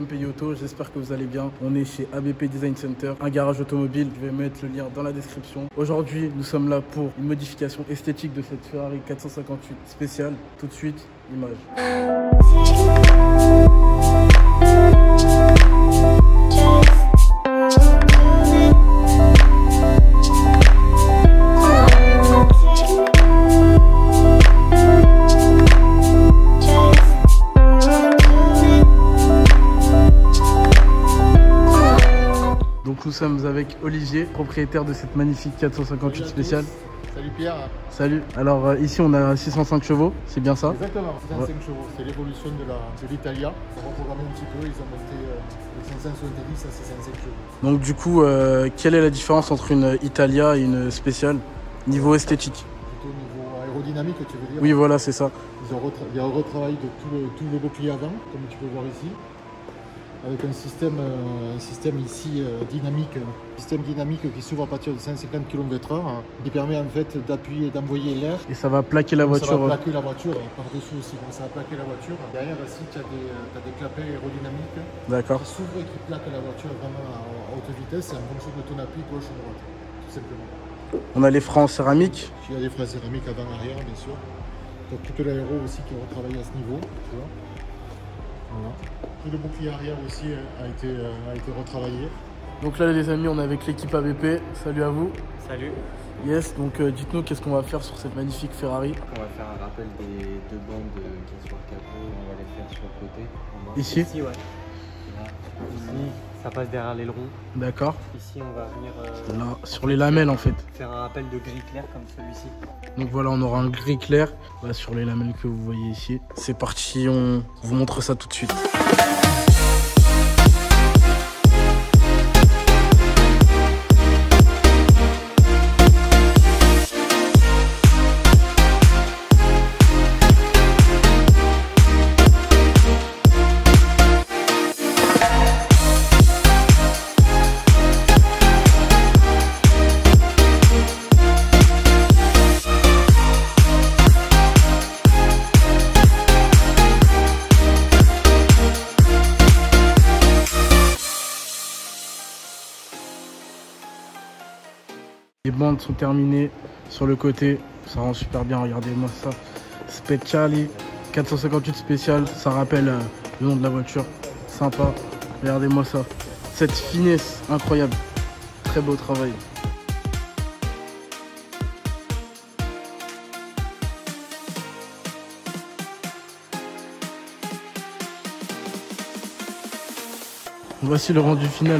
MPI Auto, j'espère que vous allez bien. On est chez ABP Design Center, un garage automobile. Je vais mettre le lien dans la description. Aujourd'hui, nous sommes là pour une modification esthétique de cette Ferrari 458 spéciale. Tout de suite, image. Nous sommes avec Olivier, propriétaire de cette magnifique 458 spéciale. Salut Pierre. Salut. Alors ici on a 605 chevaux, c'est bien ça? Exactement, 605 chevaux. C'est l'évolution de l'Italia. On va programmer un petit peu, ils ont monté les 570 à 605 chevaux. Donc du coup, quelle est la différence entre une Italia et une spéciale niveau esthétique? Plutôt au niveau aérodynamique, tu veux dire? Oui, voilà, c'est ça. Il y a un retravail de tout le bouclier avant, comme tu peux voir ici. Avec un système ici dynamique, qui s'ouvre à partir de 150 km/h, qui permet en fait d'appuyer et d'envoyer l'air. Et ça va plaquer la voiture. Ça va plaquer la voiture par-dessous aussi, comme ça va plaquer la voiture. Derrière ici, tu as des clapets aérodynamiques qui s'ouvrent et qui plaquent la voiture vraiment à haute vitesse en fonction de ton appui gauche ou droite, tout simplement. On a les freins en céramique. Il y a des freins céramiques avant-arrière, bien sûr. Tu as tout l'aéro aussi qui est retravaillé à ce niveau. Tu vois. Voilà. Tout le bouclier arrière aussi a été retravaillé. Donc là les amis, on est avec l'équipe ABP. Salut à vous. Salut. Yes, donc dites-nous qu'est-ce qu'on va faire sur cette magnifique Ferrari. On va faire un rappel des deux bandes qui sont sur le capot. On va les faire sur le côté. Ici? Ici, ouais. Là. Ici, ça passe derrière l'aileron. D'accord. Ici, on va venir là, sur les lamelles en fait. Faire un rappel de gris clair comme celui-ci. Donc voilà, on aura un gris clair sur les lamelles que vous voyez ici. C'est parti, on vous montre ça tout de suite. Les bandes sont terminées sur le côté, ça rend super bien, regardez-moi ça. Speciali 458 spécial, ça rappelle le nom de la voiture, sympa, regardez-moi ça. Cette finesse incroyable, très beau travail. Voici le rendu final.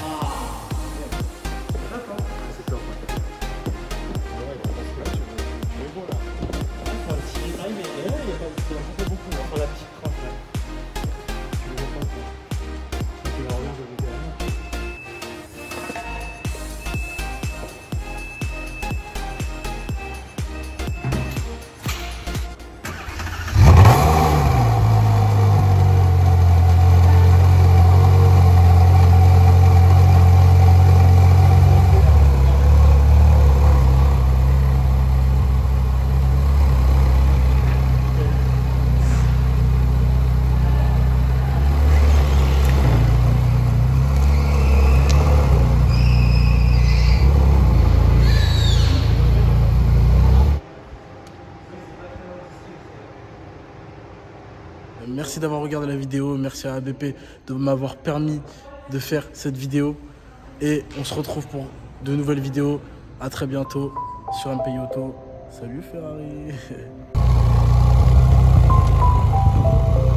Merci d'avoir regardé la vidéo, merci à ABP de m'avoir permis de faire cette vidéo. Et on se retrouve pour de nouvelles vidéos. À très bientôt sur MPI Auto. Salut Ferrari.